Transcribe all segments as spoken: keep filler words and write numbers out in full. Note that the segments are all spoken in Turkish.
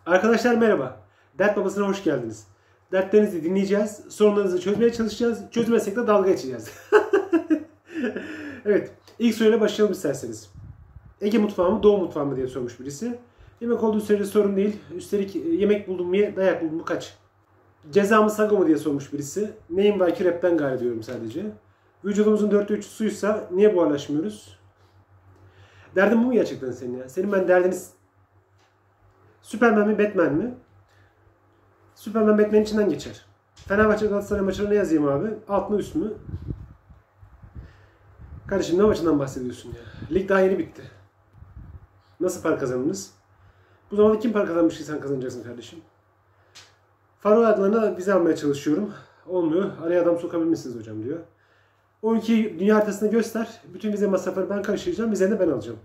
Arkadaşlar merhaba. Dert Babası'na hoş geldiniz. Dertlerinizi dinleyeceğiz. Sorunlarınızı çözmeye çalışacağız. Çözmezsek de dalga geçeceğiz. Evet. İlk soruyla başlayalım isterseniz. Ege mutfağı mı, Doğu mutfağı mı diye sormuş birisi. Yemek olduğu sürece sorun değil. Üstelik yemek buldum mu ye, dayak buldum mu kaç. Ceza mı sago mu diye sormuş birisi. Neyim var ki rapten gari diyorum sadece. Vücudumuzun dörtte üçü suysa niye buharlaşmıyoruz? Derdin bu mu gerçekten senin ya? Senin ben derdiniz Superman mi, Batman mi? Superman Batman'in içinden geçer. Fenerbahçe Galatasaray maçına ne yazayım abi? Alt mı üst mü? Kardeşim ne maçından bahsediyorsun ya? Lig daha yeni bitti. Nasıl para kazandınız? Bu zamanda kim para kazanmış ki sen kazanacaksın kardeşim? Faro adlarına vize almaya çalışıyorum. Olmuyor. Araya adam sokabilmişsiniz hocam diyor. O ülkeyi dünya haritasını göster. Bütün vize masrafları ben karşılayacağım. Vizeni de ben alacağım.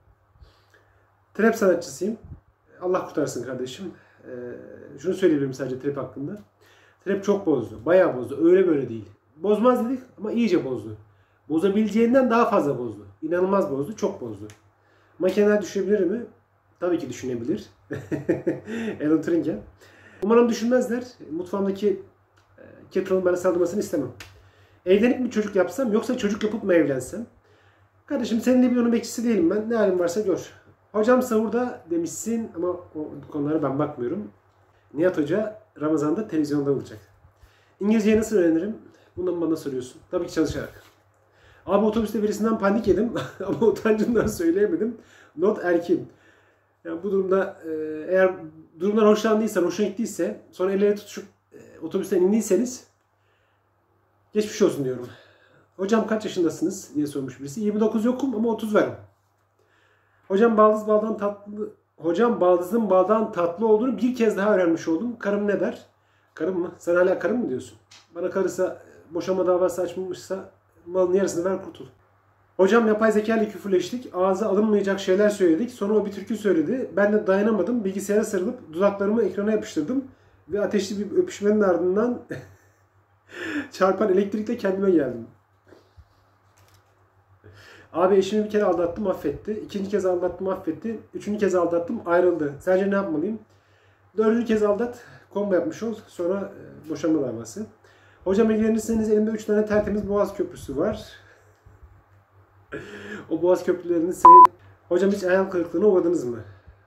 Trap sanatçısıyım. Allah kurtarsın kardeşim. Ee, şunu söyleyebilirim sadece trap hakkında. Trap çok bozdu. Bayağı bozdu. Öyle böyle değil. Bozmaz dedik ama iyice bozdu. Bozabileceğinden daha fazla bozdu. İnanılmaz bozdu. Çok bozdu. Makineler düşebilir mi? Tabii ki düşünebilir. Alan Turing'e. Umarım düşünmezler. Mutfağımdaki e, kettle'ın bana saldırmasını istemem. Evlenip mi çocuk yapsam yoksa çocuk yapıp mı evlensem? Kardeşim seninle bir onun bekçisi değilim ben. Ne halin varsa gör. Hocam sahurda demişsin ama o konulara ben bakmıyorum. Nihat Hoca Ramazan'da televizyonda olacak. İngilizceyi nasıl öğrenirim? Bunu bana soruyorsun. Tabii ki çalışarak. Abi otobüste birisinden panik yedim ama utancımdan söyleyemedim. Not erkin. Yani bu durumda eğer durumdan hoşlandıysan, hoşuna gittiyse sonra elleri tutuşup otobüsten indiyseniz geçmiş olsun diyorum. Hocam kaç yaşındasınız diye sormuş birisi. yirmi dokuz yokum ama otuz varım. Hocam baldız baldan tatlı Hocam baldızın baldan tatlı olduğunu bir kez daha öğrenmiş oldum. Karım ne der? Karım mı? Sen hala karım mı diyorsun? Bana karısa boşanma davası açmamışsa malın yarısını ver kurtul. Hocam yapay zeka ile küfürleştik. Ağza alınmayacak şeyler söyledik. Sonra o bir türkü söyledi. Ben de dayanamadım. Bilgisayara sarılıp dudaklarımı ekrana yapıştırdım. Ve ateşli bir öpüşmenin ardından çarpan elektrikle kendime geldim. Abi eşimi bir kere aldattım affetti. İkinci kez aldattım affetti. Üçüncü kez aldattım ayrıldı. Sence ne yapmalıyım? Dördüncü kez aldat. Combo yapmış ol. Sonra e, boşanma davası. Hocam ilgilenirseniz elimde üç tane tertemiz Boğaz Köprüsü var. O Boğaz Köprülerini senin... Hocam hiç hayal kırıklığına uğradınız mı?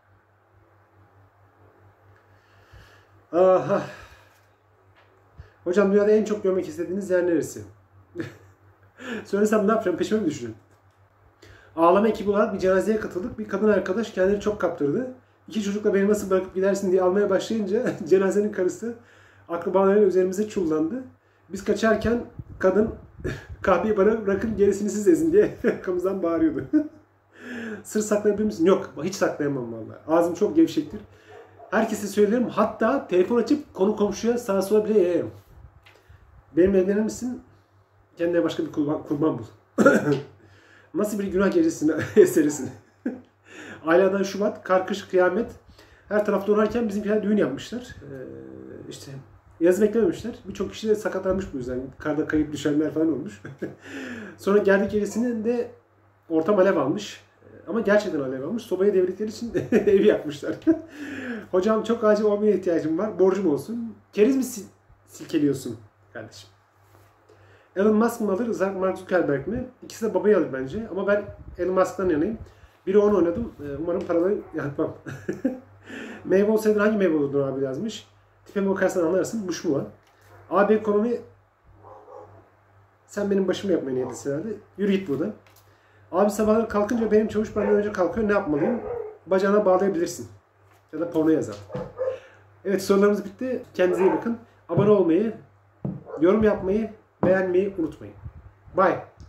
Aha. Hocam dünyada en çok görmek istediğiniz yer neresi? Söylesem ne yapacağım? Peşime mi düşürün? Ağlama ekibi olarak bir cenazeye katıldık. Bir kadın arkadaş kendini çok kaptırdı. İki çocukla beni nasıl bırakıp gidersin diye almaya başlayınca cenazenin karısı akrabalarıyla üzerimize çullandı. Biz kaçarken kadın kahveyi bana bırakın gerisini siz ezin diye arkamızdan bağırıyordu. Sır saklayabilir misin? Yok. Hiç saklayamam vallahi. Ağzım çok gevşektir. Herkese söylerim. Hatta telefon açıp konu komşuya sağa sola bile yayarım. Benimle evlenir misin? Kendine başka bir kurban, kurban bul. Nasıl bir günah gecesine eserisin. Aylardan Şubat, kar kış kıyamet. Her taraf donarken bizimkiler düğün yapmışlar. Ee, işte yaz beklememişler. Birçok kişi de sakatlanmış bu yüzden. Karda kayıp düşenler falan olmuş. Sonra geldik gerisinin de ortam alev almış. Ama gerçekten alev almış. Sobayı devirdikleri için evi yakmışlar. Hocam çok acil on bine ihtiyacım var. Borcum olsun. Keriz mi sil silkeliyorsun kardeşim? Elon Musk mı alır, Mark Zuckerberg mi? İkisi de babayı alır bence. Ama ben Elon Musk'tan yanayım. Biri on oynadım. Umarım paraları yakmam. Meyve olsaydın hangi meyve olurdun abi yazmış. Tipime bakarsan anlarsın. Buş mu var? Abi ekonomi sen benim başımı yapmaya niyetlisin herhalde. Yürü git buradan. Abi sabahları kalkınca benim çavuş benden önce kalkıyor. Ne yapmalıyım? Bacağına bağlayabilirsin. Ya da porno yazar. Evet sorularımız bitti. Kendinize iyi bakın. Abone olmayı, yorum yapmayı, beğenmeyi unutmayın. Bye.